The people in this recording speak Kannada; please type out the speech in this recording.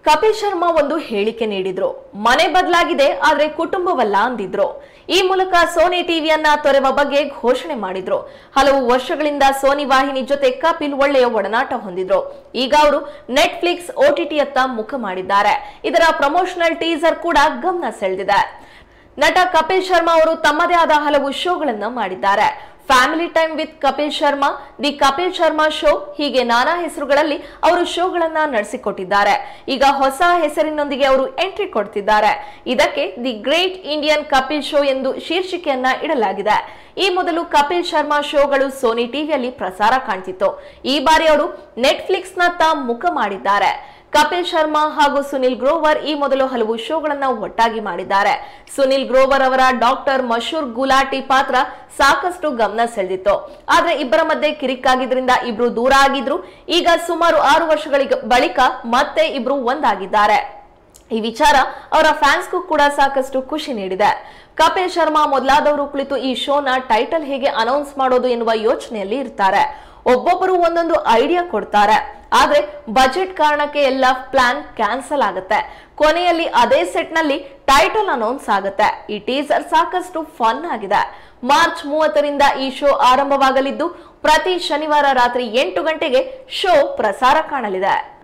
ಕಪಿಲ್ ಶರ್ಮಾ ಒಂದು ಹೇಳಿಕೆ ನೀಡಿದ್ರು. ಮನೆ ಬದಲಾಗಿದೆ ಆದ್ರೆ ಕುಟುಂಬವಲ್ಲ ಅಂದಿದ್ರು. ಈ ಮೂಲಕ ಸೋನಿ ಟಿವಿಯನ್ನ ತೊರೆವ ಬಗ್ಗೆ ಘೋಷಣೆ ಮಾಡಿದ್ರು. ಹಲವು ವರ್ಷಗಳಿಂದ ಸೋನಿ ವಾಹಿನಿ ಜೊತೆ ಕಪಿಲ್ ಒಳ್ಳೆಯ ಒಡನಾಟ ಹೊಂದಿದ್ರು. ಈಗ ಅವರು ನೆಟ್ಫ್ಲಿಕ್ಸ್ OTT ಯತ್ತ ಮುಖ ಮಾಡಿದ್ದಾರೆ. ಇದರ ಪ್ರಮೋಷನಲ್ ಟೀಸರ್ ಕೂಡ ಗಮನ ಸೆಳೆದಿದೆ. ನಟ ಕಪಿಲ್ ಶರ್ಮಾ ಅವರು ತಮ್ಮದೇ ಆದ ಹಲವು ಶೋಗಳನ್ನ ಮಾಡಿದ್ದಾರೆ. Family time with Kapil Sharma, the Kapil Sharma show, ಹೀಗೆ ನಾನಾ ಹೆಸರುಗಳಲ್ಲಿ ಅವರು ಶೋಗಳನ್ನ ನಡೆಸಿಕೊಟ್ಟಿದ್ದಾರೆ. ಈಗ ಹೊಸ ಹೆಸರಿನೊಂದಿಗೆ ಅವರು ಎಂಟ್ರಿ ಕೊಡ್ತಿದ್ದಾರೆ. ಇದಕ್ಕೆ the great Indian Kapil show ಎಂದು ಶೀರ್ಷಿಕೆಯನ್ನ ಇಡಲಾಗಿದೆ. ಈ ಮೊದಲು ಕಪಿಲ್ ಶರ್ಮಾ ಶೋಗಳು ಸೋನಿ ಟಿವಿಯಲ್ಲಿ ಪ್ರಸಾರ ಕಾಣ್ತಿತ್ತು. ಈ ಬಾರಿ ಅವರು ನೆಟ್ಫ್ಲಿಕ್ಸ್ ನತ್ತ ಮುಖ ಮಾಡಿದ್ದಾರೆ. ಕಪಿಲ್ ಶರ್ಮಾ ಹಾಗೂ ಸುನಿಲ್ ಗ್ರೋವರ್ ಈ ಮೊದಲು ಹಲವು ಶೋಗಳನ್ನ ಒಟ್ಟಾಗಿ ಮಾಡಿದ್ದಾರೆ. ಸುನಿಲ್ ಗ್ರೋವರ್ ಅವರ ಡಾಕ್ಟರ್ ಮಶೂರ್ ಗುಲಾಟಿ ಪಾತ್ರ ಸಾಕಷ್ಟು ಗಮನ ಸೆಳೆದಿತ್ತು. ಆದ್ರೆ ಇಬ್ಬರ ಮಧ್ಯೆ ಕಿರಿಕಾಗಿದ್ರಿಂದ ಇಬ್ರು ದೂರ ಆಗಿದ್ರು. ಈಗ ಸುಮಾರು 6 ವರ್ಷಗಳ ಬಳಿಕ ಮತ್ತೆ ಇಬ್ರು ಒಂದಾಗಿದ್ದಾರೆ. ಈ ವಿಚಾರ ಅವರ ಫ್ಯಾನ್ಸ್ಗೂ ಕೂಡ ಸಾಕಷ್ಟು ಖುಷಿ ನೀಡಿದೆ. ಕಪಿಲ್ ಶರ್ಮಾ ಮೊದಲಾದವರು ಕುಳಿತು ಈ ಶೋನ ಟೈಟಲ್ ಹೇಗೆ ಅನೌನ್ಸ್ ಮಾಡೋದು ಎನ್ನುವ ಯೋಚನೆಯಲ್ಲಿ ಇರ್ತಾರೆ. ಒಬ್ಬೊಬ್ಬರು ಒಂದೊಂದು ಐಡಿಯಾ ಕೊಡ್ತಾರೆ. ಆದ್ರೆ ಬಜೆಟ್ ಕಾರಣಕ್ಕೆ ಎಲ್ಲ ಪ್ಲಾನ್ ಕ್ಯಾನ್ಸಲ್ ಆಗುತ್ತೆ. ಕೊನೆಯಲ್ಲಿ ಅದೇ ಸೆಟ್ ನಲ್ಲಿ ಟೈಟಲ್ ಅನೌನ್ಸ್ ಆಗುತ್ತೆ. ಈ ಟೀಸರ್ ಸಾಕಷ್ಟು ಫನ್ ಆಗಿದೆ. ಮಾರ್ಚ್ 30ರಿಂದ ಈ ಶೋ ಆರಂಭವಾಗಲಿದ್ದು ಪ್ರತಿ ಶನಿವಾರ ರಾತ್ರಿ 8 ಗಂಟೆಗೆ ಶೋ ಪ್ರಸಾರ ಕಾಣಲಿದೆ.